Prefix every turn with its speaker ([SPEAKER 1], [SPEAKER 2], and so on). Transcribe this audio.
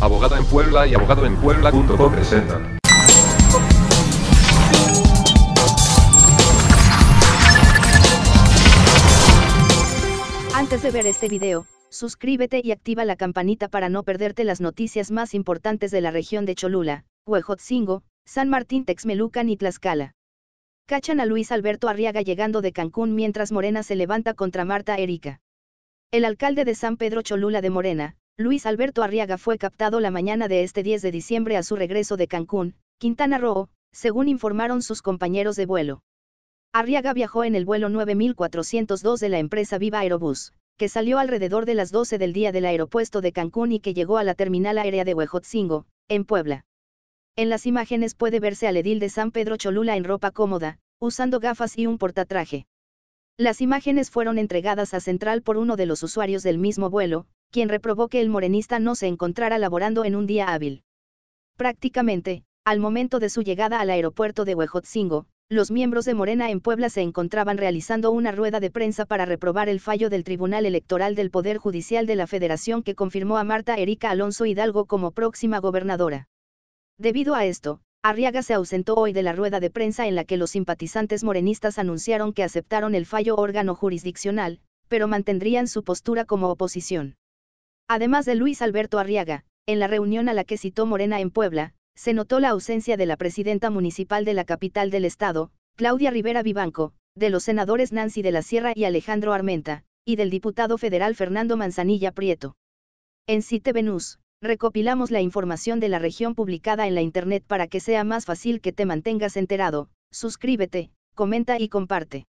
[SPEAKER 1] Abogado en Puebla y abogadoenpuebla.com presentan.
[SPEAKER 2] Antes de ver este video, suscríbete y activa la campanita para no perderte las noticias más importantes de la región de Cholula, Huejotzingo, San Martín Texmelucan y Tlaxcala. Cachan a Luis Alberto Arriaga llegando de Cancún mientras Morena se levanta contra Marta Erika. El alcalde de San Pedro Cholula de Morena, Luis Alberto Arriaga, fue captado la mañana de este 10 de diciembre a su regreso de Cancún, Quintana Roo, según informaron sus compañeros de vuelo. Arriaga viajó en el vuelo 9402 de la empresa Viva Aerobús, que salió alrededor de las 12 del día del aeropuerto de Cancún y que llegó a la terminal aérea de Huejotzingo, en Puebla. En las imágenes puede verse al edil de San Pedro Cholula en ropa cómoda, usando gafas y un portatraje. Las imágenes fueron entregadas a Central por uno de los usuarios del mismo vuelo, quien reprobó que el morenista no se encontrara laborando en un día hábil. Prácticamente, al momento de su llegada al aeropuerto de Huejotzingo, los miembros de Morena en Puebla se encontraban realizando una rueda de prensa para reprobar el fallo del Tribunal Electoral del Poder Judicial de la Federación que confirmó a Marta Erika Alonso Hidalgo como próxima gobernadora. Debido a esto, Arriaga se ausentó hoy de la rueda de prensa en la que los simpatizantes morenistas anunciaron que aceptaron el fallo órgano jurisdiccional, pero mantendrían su postura como oposición. Además de Luis Alberto Arriaga, en la reunión a la que citó Morena en Puebla, se notó la ausencia de la presidenta municipal de la capital del estado, Claudia Rivera Vivanco, de los senadores Nancy de la Sierra y Alejandro Armenta, y del diputado federal Fernando Manzanilla Prieto. En CITV News, recopilamos la información de la región publicada en la internet para que sea más fácil que te mantengas enterado. Suscríbete, comenta y comparte.